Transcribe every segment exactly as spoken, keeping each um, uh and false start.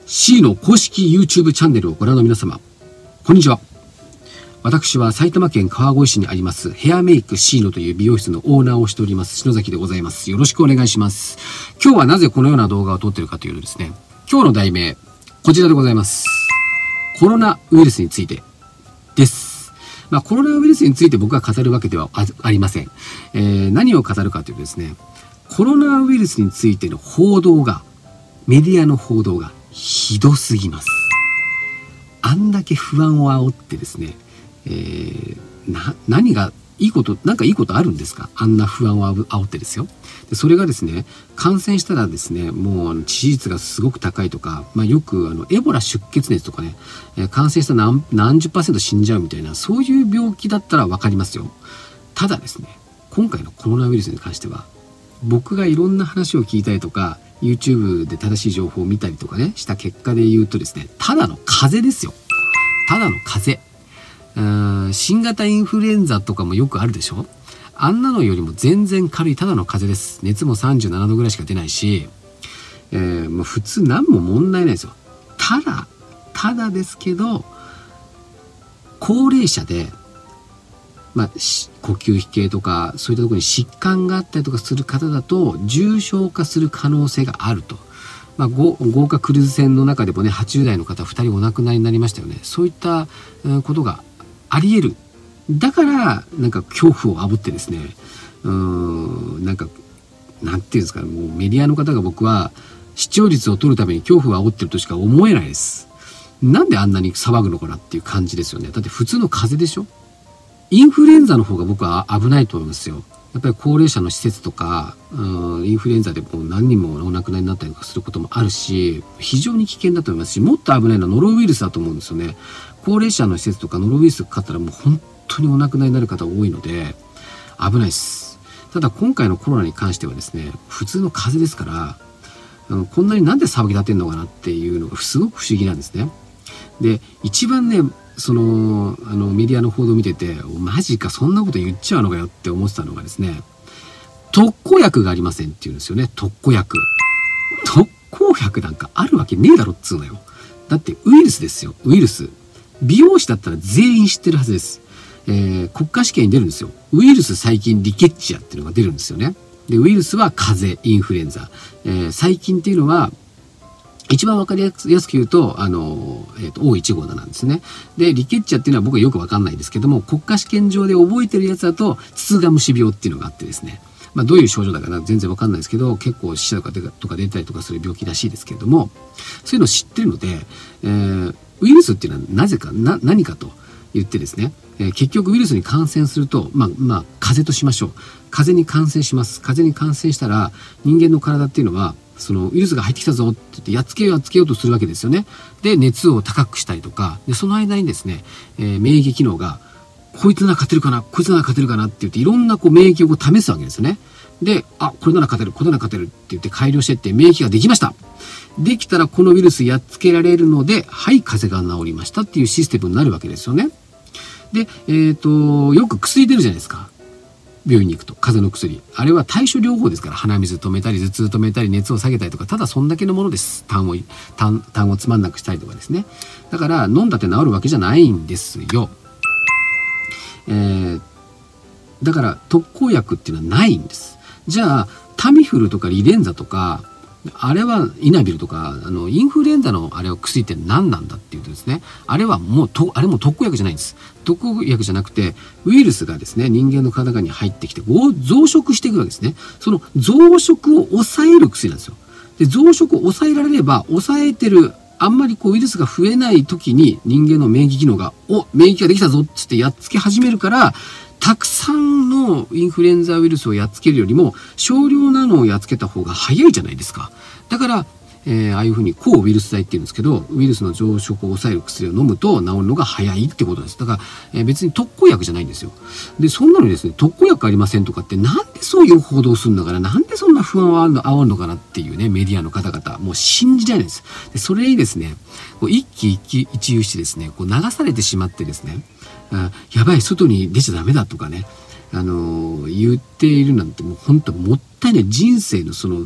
C の公式 YouTube チャンネルをご覧の皆様、こんにちは。私は埼玉県川越市にありますヘアメイク C のという美容室のオーナーをしております篠崎でございます。よろしくお願いします。今日はなぜこのような動画を撮っているかというとですね、今日の題名、こちらでございます。コロナウイルスについてです。まあ、コロナウイルスについて僕が語るわけではありません。えー、何を語るかというとですね、コロナウイルスについての報道が、メディアの報道がひどすぎます。あんだけ不安を煽ってですね、えー、な何がいいこと、なんかいいことあるんですか？あんな不安を煽ってですよ。でそれがですね、感染したらですね、もうあの致死率がすごく高いとか、まあ、よくあのエボラ出血熱とかね、えー、感染したら 何, 何十パーセント死んじゃうみたいな、そういう病気だったら分かりますよ。ただですね、今回のコロナウイルスに関しては、僕がいろんな話を聞いたりとか、YouTube で正しい情報を見たりとかね、した結果で言うとですね、ただの風邪ですよ。ただの風邪。うーん、新型インフルエンザとかもよくあるでしょ。あんなのよりも全然軽いただの風邪です。熱もさんじゅうななどぐらいしか出ないし、えー、もう普通何も問題ないですよ。ただ、ただですけど、高齢者で、まあ、呼吸器系とかそういったところに疾患があったりとかする方だと重症化する可能性があると。まあ、豪華クルーズ船の中でもね、はちじゅう代の方ふたりお亡くなりになりましたよね。そういったことがあり得る。だからなんか恐怖を煽ってですね、うーん、なんかなんていうんですかね、もうメディアの方が僕は視聴率を取るために恐怖を煽ってるとしか思えないです。なんであんなに騒ぐのかなっていう感じですよね。だって普通の風邪でしょ。インフルエンザの方が僕は危ないと思いますよ。やっぱり高齢者の施設とか、うん、インフルエンザでもう何人もお亡くなりになったりとかすることもあるし、非常に危険だと思いますし、もっと危ないのはノロウイルスだと思うんですよね。高齢者の施設とかノロウイルスがかかったらもう本当にお亡くなりになる方多いので、危ないです。ただ今回のコロナに関してはですね、普通の風邪ですから、うん、こんなになんで騒ぎ立てんのかなっていうのがすごく不思議なんですね。で、一番ね、そのあのメディアの報道を見てて、マジかそんなこと言っちゃうのかよって思ってたのがですね、特効薬がありませんって言うんですよね。特効薬。特効薬なんかあるわけねえだろっつうのよ。だってウイルスですよ。ウイルス。美容師だったら全員知ってるはずです。えー、国家試験に出るんですよ。ウイルス、細菌、リケッチアっていうのが出るんですよね。でウイルスは風邪、インフルエンザ、えー、細菌っていうのは一番わかりやすく言うと、あの、えっと、オーいちごーな なんですね。で、リケッチャっていうのは僕はよくわかんないですけども、国家試験場で覚えてるやつだと、つつが虫病っていうのがあってですね。まあ、どういう症状だかな全然わかんないですけど、結構死者とかとか出たりとかする病気らしいですけれども、そういうのを知ってるので、えー、ウイルスっていうのはなぜか、な、何かと言ってですね、えー、結局ウイルスに感染すると、まあ、まあ、風邪としましょう。風邪に感染します。風邪に感染したら、人間の体っていうのは、そのウイルスが入ってきたぞって言ってやっつけようやっつけようとするわけですよね。で熱を高くしたりとかで、その間にですね、えー、免疫機能がこいつなら勝てるかなこいつなら勝てるかなって言っていろんなこう免疫をこう試すわけですよね。で、あ、これなら勝てるこれなら勝てるって言って改良していって免疫ができました。できたらこのウイルスやっつけられるので、はい風邪が治りましたっていうシステムになるわけですよね。で、えっとよく薬出るじゃないですか。病院に行くと風邪の薬、あれは対処療法ですから、鼻水止めたり頭痛止めたり熱を下げたりとか、ただそんだけのものです。痰を痰痰をつまんなくしたりとかですね。だから飲んだって治るわけじゃないんですよ。えー、だから特効薬っていうのはないんです。じゃあタミフルとかリレンザとか、あれはイナビルとか、あのインフルエンザのあれは薬って何なんだっていうとですね、あれはもうとあれも特効薬じゃないんです。特効薬じゃなくて、ウイルスがですね人間の体に入ってきて増殖していくわけですね。その増殖を抑える薬なんですよ。で増殖を抑えられれば、抑えてるあんまりこうウイルスが増えない時に人間の免疫機能がお免疫ができたぞっつってやっつけ始めるから、たくさんのインフルエンザウイルスをやっつけるよりも少量なのをやっつけた方が早いじゃないですか。だから、えー、ああいうふうに抗ウイルス剤っていうんですけど、ウイルスの増殖を抑える薬を飲むと治るのが早いってことです。だから、えー、別に特効薬じゃないんですよ。でそんなのにですね、特効薬ありませんとかって、なんでそういう報道するんだから、なんでそんな不安を煽るのかなっていうね、メディアの方々もう信じられないです。でそれにですね、こう一喜一憂してですね、こう流されてしまってですね、あ、やばい外に出ちゃダメだとかね、あのー、言っているなんて、もう本当もったいない。人生のその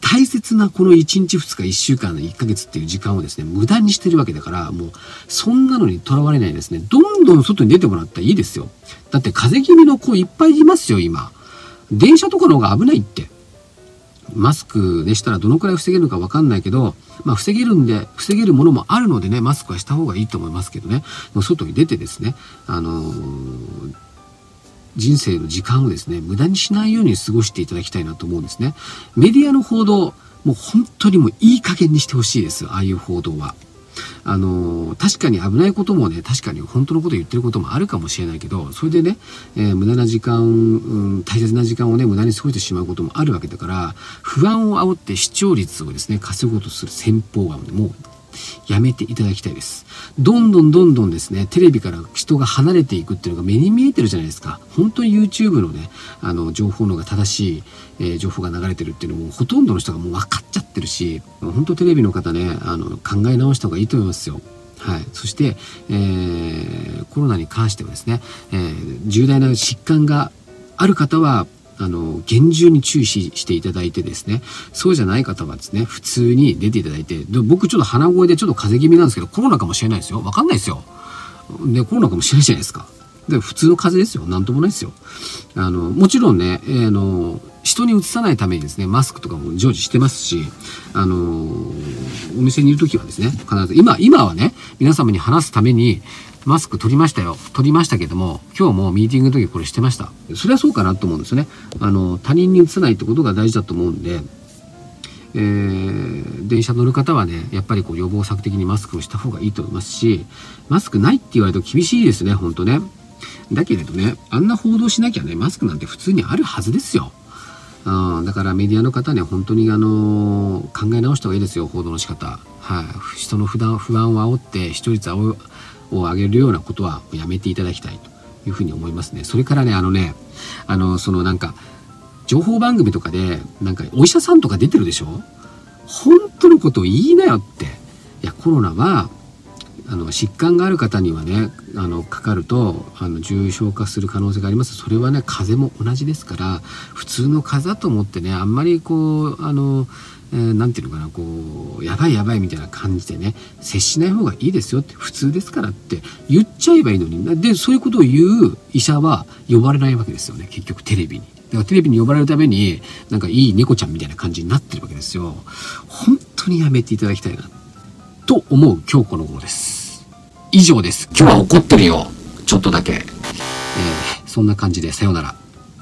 大切なこのいちにちふつかいっしゅうかんのいっかげつっていう時間をですね、無駄にしてるわけだから、もう、そんなのにとらわれないですね。どんどん外に出てもらったらいいですよ。だって風邪気味の子いっぱいいますよ、今。電車とかの方が危ないって。マスクでしたらどのくらい防げるのかわかんないけど、まあ防げるんで、防げるものもあるのでね、マスクはした方がいいと思いますけどね。外に出てですね、あのー、人生の時間をですね、無駄にしないように過ごしていただきたいなと思うんですね。メディアの報道、もう本当にもういい加減にしてほしいです。ああいう報道は。あのー、確かに危ないこともね、確かに本当のこと言ってることもあるかもしれないけど、それでね、えー、無駄な時間、うん、大切な時間をね、無駄に過ごしてしまうこともあるわけだから、不安を煽って視聴率をですね、稼ごうとする戦法はもうやめていただきたいです。どんどんどんどんですね、テレビから人が離れていくっていうのが目に見えてるじゃないですか。本当に YouTube のね、あの、情報の方が正しい、えー、情報が流れてるっていうのも、ほとんどの人がもう分かっちゃってるし、本当テレビの方ね、あの、考え直した方がいいと思いますよ。はい。そして、えー、コロナに関してはですね、えー、重大な疾患がある方は、あの、厳重に注意ししていただいてですね、そうじゃない方はですね、普通に出ていただいて、で僕ちょっと鼻声でちょっと風邪気味なんですけど、コロナかもしれないですよ。わかんないですよ。で、コロナかもしれないじゃないですか。で、普通の風邪ですよ。なんともないですよ。あの、もちろんね、えー、あの、人にうつさないためにですね、マスクとかも常時してますし、あの、お店にいるときはですね、必ず、今、今はね、皆様に話すために、マスク取りましたよ。取りましたけども、今日もミーティングの時これしてました。それはそうかなと思うんですよね。あの、他人にうつさないってことが大事だと思うんで、えー、電車乗る方はね、やっぱりこう予防策的にマスクをした方がいいと思いますし、マスクないって言われると厳しいですね、ほんとね。だけれどね、あんな報道しなきゃね、マスクなんて普通にあるはずですよ。うん、だからメディアの方ね、本当にあのー、考え直した方がいいですよ、報道の仕方。はい。人の不安、不安を煽って視聴率を上げるようなことはやめていただきたいというふうに思いますね。それからね、あのね、あの、そのなんか、情報番組とかで、なんかお医者さんとか出てるでしょ？本当のことを言いなよって。いや、コロナは、あの疾患がある方にはね、あのかかるとあの重症化する可能性があります。それはね、風邪も同じですから、普通の風邪だと思ってね、あんまりこうあの、えー、なんていうのかな、こうやばいやばいみたいな感じでね、接しない方がいいですよって、普通ですからって言っちゃえばいいのに、でそういうことを言う医者は呼ばれないわけですよね、結局テレビに。だからテレビに呼ばれるためになんかいい猫ちゃんみたいな感じになってるわけですよ。本当にやめていただきたいなと思う今日この頃です。以上です。今日は怒ってるよ。ちょっとだけ。えー、そんな感じでさようなら。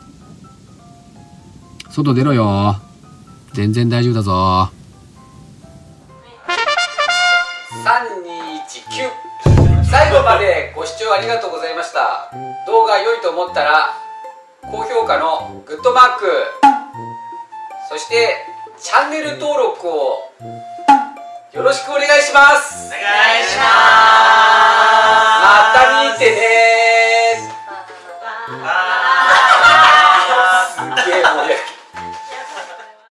外出ろよ。全然大丈夫だぞ。さんにいちきゅう。最後までご視聴ありがとうございました。動画良いと思ったら高評価のグッドマーク、そしてチャンネル登録をよろしくお願いします。 お願いします。